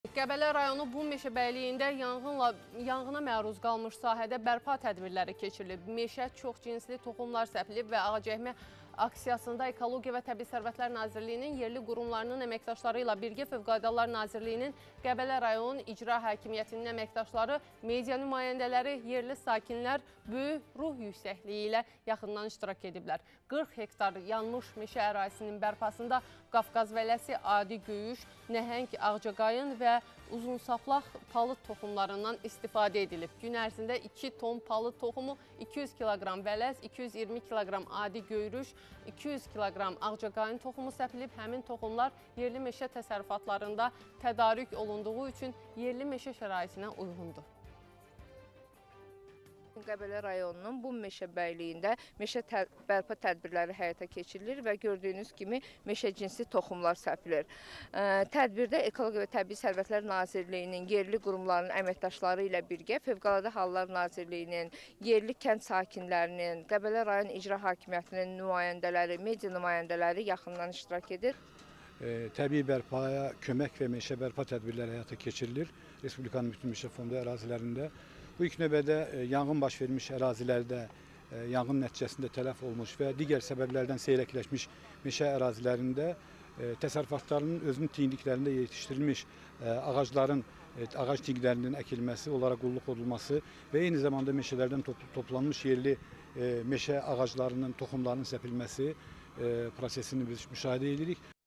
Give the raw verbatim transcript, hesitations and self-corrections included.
Qəbələ rayonu Bum meşəbəyliyində yanğınla, yanğına məruz qalmış sahədə bərpa tədbirləri keçirilib. Meşə çox cinsli toxumlar səpilib və ağacəkmə aksiyasında Ekologiya və Təbii Sərvətlər Nazirliyinin yerli qurumlarının əməkdaşları ilə birgə Fövqəladə Hallar Nazirliyinin Qəbələ rayon icra hakimiyyətinin əməkdaşları, media nümayəndələri, yerli sakinlər böyük ruh yüksəkliyi ilə yaxından iştirak ediblər. qırx hektar yanmış meşə ərazisinin bərpasında Qafqaz vələsi, adi göyüş, nəhəng ağcaqayın və uzun saplaq palıd toxumlarından istifadə edilib. Gün ərzində iki ton palıd toxumu, iki yüz kiloqram vələs, iki yüz iyirmi kiloqram adi göyrüş, iki yüz kiloqram ağcaqayın toxumu səpilib. Həmin toxumlar yerli meşə təsərrüfatlarında tədarük olunduğu üçün yerli meşə şəraitinə uyğundur. Qəbələ rayonunun Bum meşəbəyliyində meşə tə bərpa tədbirləri həyata keçirilir və gördüyünüz kimi meşə cinsli toxumlar səpilir. Tədbirdə Ekologiya və Təbii Sərvətlər Nazirliyinin yerli qurumlarının əməkdaşları ilə birgə Fövqəladə Hallar Nazirliyinin, yerli kənd sakinlərinin, Qəbələ rayon icra hakimiyyətinin nümayəndələri, media nümayəndələri yaxından iştirak edir. Təbii bərpaya kömək və meşə bərpa tədbirləri həyata keçirilir Respublikanın bütün meşə fondu ərazilərində. Bu ilk növbədə yanğın baş vermiş ərazilərdə yanğın nəticəsində tələf olmuş və digər səbəblərdən seyrəkləşmiş meşə ərazilərində təsərrüfatların özünün tinqliklərində yetişdirilmiş ağacların, ağac tinqlərinin əkilməsi, onlara qulluq olunması və eyni zamanda meşələrdən toplanmış yerli meşə ağaclarının, toxumlarının səpilməsi prosesini biz müşahidə edirik.